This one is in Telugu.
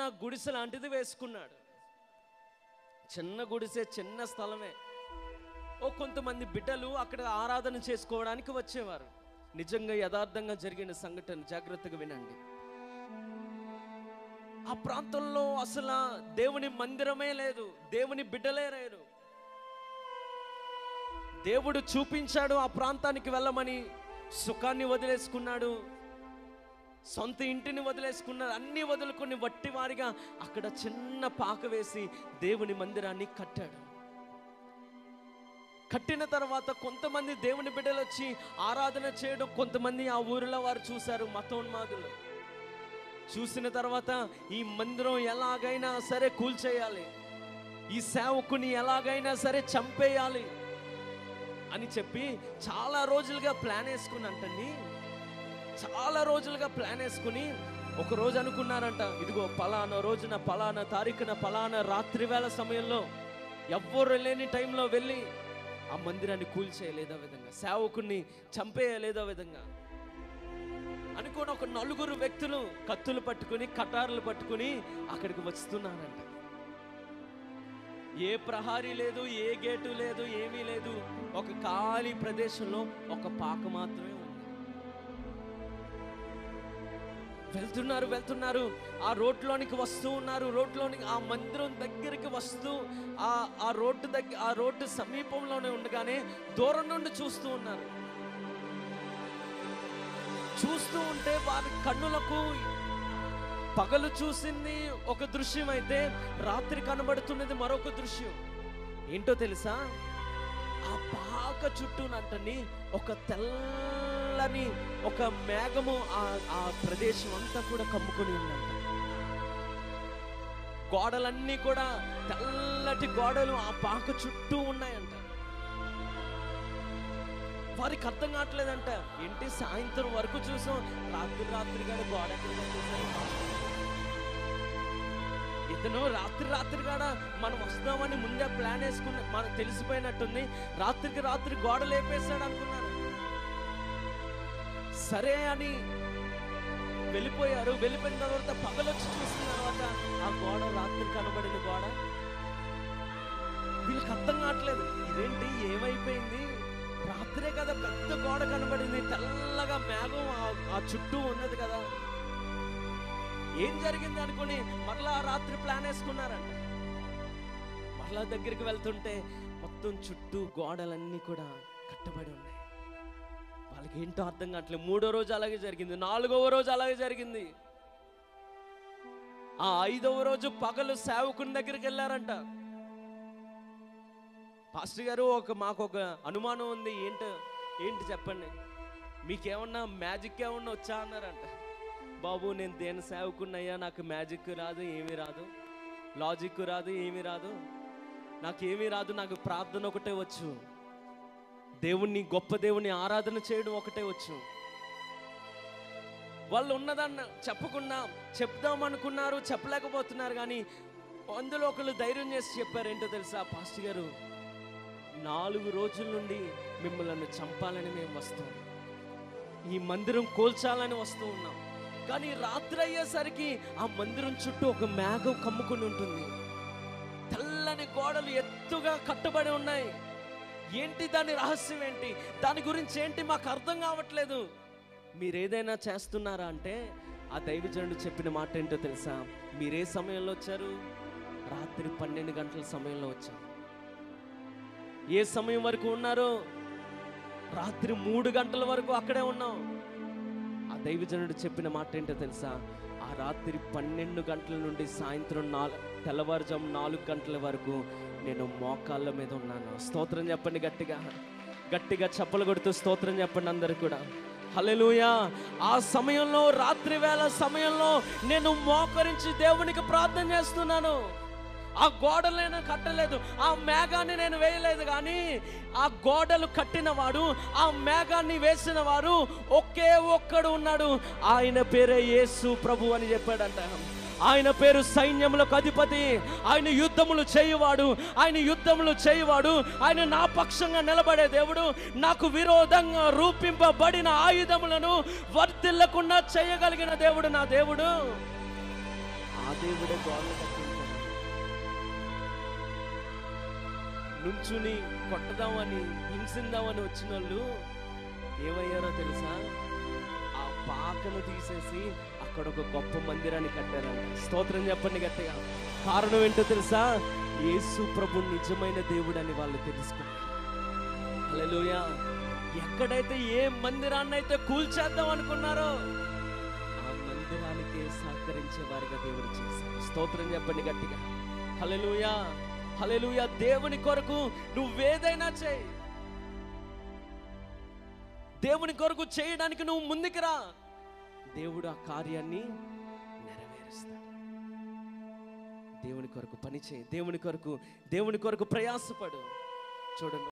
గుడిసె లాంటిది వేసుకున్నాడు. చిన్న గుడిసె, చిన్న స్థలమే. కొంతమంది బిడ్డలు అక్కడ ఆరాధన చేసుకోవడానికి వచ్చేవారు. నిజంగా యథార్థంగా జరిగిన సంఘటన, జాగ్రత్తగా వినండి. ఆ ప్రాంతంలో అసలు దేవుని మందిరమే లేదు, దేవుని బిడ్డలే లేరు. దేవుడు చూపించాడు ఆ ప్రాంతానికి వెళ్ళమని. సుఖాన్ని వదిలేసుకున్నాడు, సొంత ఇంటిని వదిలేసుకున్నాడు, అన్నీ వదులుకొని వట్టి వారిగా అక్కడ చిన్న పాక వేసి దేవుని మందిరాన్ని కట్టాడు. కట్టిన తర్వాత కొంతమంది దేవుని బిడ్డలు వచ్చి ఆరాధన చేయడం కొంతమంది ఆ ఊరిలో వారు చూశారు, మతోన్మాదులు. చూసిన తర్వాత ఈ మందిరం ఎలాగైనా సరే కూల్చేయాలి, ఈ సేవకుని ఎలాగైనా సరే చంపేయాలి అని చెప్పి చాలా రోజులుగా ప్లాన్ వేసుకున్నంటండి. చాలా రోజులుగా ప్లాన్ వేసుకుని ఒక రోజు అనుకున్నారంట, ఇదిగో పలానా రోజున పలానా తారీఖున పలానా రాత్రి వేళ సమయంలో ఎవ్వరు లేని టైంలో వెళ్ళి ఆ మందిరాన్ని కూల్చేయలేదో విధంగా, సేవకుని చంపేయలేదో విధంగా అనుకోని ఒక 4 వ్యక్తులు కత్తులు పట్టుకుని కటారులు పట్టుకుని అక్కడికి వస్తున్నారంట. ఏ ప్రహారీ లేదు, ఏ గేటు లేదు, ఏమీ లేదు. ఒక ఖాళీ ప్రదేశంలో ఒక పాక మాత్రమే ఉంది. వెళ్తున్నారు, ఆ రోడ్లోనికి వస్తూ ఉన్నారు. రోడ్లోనికి ఆ మందిరం దగ్గరికి వస్తూ ఆ రోడ్డు సమీపంలోనే ఉండగానే దూరం నుండి చూస్తూ ఉన్నారు. చూస్తూ ఉంటే వారి కన్నులకు పగలు చూసింది ఒక దృశ్యం అయితే రాత్రి కనబడుతున్నది మరొక దృశ్యం. ఏంటో తెలుసా? ఆ పాక చుట్టూనంటని ఒక తెల్లని ఒక మేఘము ఆ ప్రదేశం అంతా కూడా కమ్ముకొని ఉందంట. గోడలన్నీ కూడా తెల్లటి గోడలు ఆ పాక చుట్టూ ఉన్నాయంట. వారికి అర్థం కావట్లేదంట. ఏంటి సాయంత్రం వరకు చూసాం, రాత్రి గోడ ఇతను రాత్రి కాడ మనం వస్తామని ముందే ప్లాన్ వేసుకున్న, మనకు తెలిసిపోయినట్టుంది. రాత్రి గోడ లేపేశాడు అనుకున్నారు. సరే అని వెళ్ళిపోయారు. వెళ్ళిపోయిన తర్వాత పగలొచ్చి చూసిన తర్వాత ఆ గోడ రాత్రి కనబడిన గోడ వీళ్ళకి అర్థం కావట్లేదు. ఇదేంటి, ఏమైపోయింది? రాత్రే కదా పెద్ద గోడ కనబడింది, తెల్లగా మేఘం ఆ చుట్టూ ఉన్నది కదా, ఏం జరిగింది అనుకుని మరలా రాత్రి ప్లాన్ వేసుకున్నారంట. మరలా దగ్గరికి వెళ్తుంటే మొత్తం చుట్టూ గోడలన్నీ కూడా కట్టబడి ఉన్నాయి. వాళ్ళకి ఏంటో అర్థం కావట్లేదు. 3వ రోజు అలాగే జరిగింది, 4వ రోజు అలాగే జరిగింది. ఆ 5వ రోజు పగలు సేవకుని దగ్గరికి వెళ్ళారంట. పాస్టర్ గారు, మాకు ఒక అనుమానం ఉంది, ఏంటి చెప్పండి, మీకేమన్నా మ్యాజిక్ ఏమన్నా వచ్చా అన్నారంట. బాబు, నేను దేని సేవకున్నయ్యా, నాకు మ్యాజిక్ రాదు, ఏమీ రాదు, లాజిక్ రాదు, ఏమీ రాదు, నాకేమీ రాదు, నాకు ప్రార్థన ఒకటే వచ్చు, దేవుణ్ణి, గొప్ప దేవుణ్ణి ఆరాధన చేయడం ఒకటే వచ్చు. వాళ్ళు ఉన్నదాన్ని చెప్పకుండా చెప్దామనుకున్నారు, చెప్పలేకపోతున్నారు. కానీ అందులో ఒకళ్ళు ధైర్యం చేసి చెప్పారు. ఏంటో తెలుసా పాస్టర్ గారు, 4 రోజుల నుండి మిమ్మల్ని చంపాలని మేము వస్తాం, ఈ మందిరం కూల్చాలని వస్తూ ఉన్నాం. కానీ రాత్రి అయ్యేసరికి ఆ మందిరం చుట్టూ ఒక మేఘం కమ్ముకుని ఉంటుంది, తెల్లని గోడలు ఎత్తుగా కట్టబడి ఉన్నాయి. ఏంటి దాని రహస్యం, ఏంటి దాని గురించి, ఏంటి మాకు అర్థం కావట్లేదు. మీరు ఏదైనా చేస్తున్నారా అంటే ఆ దైవజనుడు చెప్పిన మాట ఏంటో తెలుసా? మీరే సమయంలో వచ్చారు? రాత్రి 12 గంటల సమయంలో వచ్చారు. ఏ సమయం వరకు ఉన్నారో? రాత్రి 3 గంటల వరకు అక్కడే ఉన్నాం. ఆ దైవజనుడు చెప్పిన మాట ఏంటో తెలుసా? ఆ రాత్రి 12 గంటల నుండి సాయంత్రం తెల్లవారుజాము 4 గంటల వరకు నేను మోకాళ్ళ మీద ఉన్నాను. స్తోత్రం చెప్పండి, గట్టిగా చప్పలు కొడుతూ స్తోత్రం చెప్పండి అందరు కూడా. హల్లెలూయా. ఆ సమయంలో, రాత్రి వేళ సమయంలో నేను మోకరించి దేవునికి ప్రార్థన చేస్తున్నాను. ఆ గోడలు నేను కట్టలేదు, ఆ మేఘాన్ని నేను వేయలేదు. కానీ ఆ గోడలు కట్టినవాడు, ఆ మేఘాన్ని వేసిన వారు ఒకే ఒక్కడు ఉన్నాడు. ఆయన పేరే యేసు ప్రభు అని చెప్పాడంట. ఆయన పేరు సైన్యములకు అధిపతి, ఆయన యుద్ధములు చేయువాడు, ఆయన నా పక్షంగా నిలబడే దేవుడు, నాకు విరోధంగా రూపింపబడిన ఆయుధములను వర్ధిల్లకుండా చేయగలిగిన దేవుడు నా దేవుడు. ఆ దేవుడే గోడలు కట్టించాడు. నుంచుని కొట్టదామని హింసిందామని వచ్చిన వాళ్ళు ఏమయ్యారో తెలుసా? ఆ పాకను తీసేసి అక్కడ ఒక గొప్ప మందిరాన్ని కట్టారంట. స్తోత్రం చెప్పండి గట్టిగా. కారణం ఏంటో తెలుసా? యేసు ప్రభు నిజమైన దేవుడు అని వాళ్ళు తెలుసుకున్నారు. హల్లెలూయా. ఎక్కడైతే ఏ మందిరాన్ని అయితే కూల్చేద్దాం అనుకున్నారో ఆ మందిరానికి సహకరించే వారిగా దేవుడు చేశాడు. స్తోత్రం చెప్పండి గట్టిగా. హల్లెలూయా, హల్లెలూయా. దేవుని కొరకు నువ్వేదైనా చేయి. దేవుని కొరకు చేయడానికి నువ్వు ముందుకు రా, దేవుడు ఆ కార్యాన్ని నెరవేరుస్తాడు. దేవుని కొరకు పని చేయి, దేవుని కొరకు ప్రయాసపడు. చూడండి.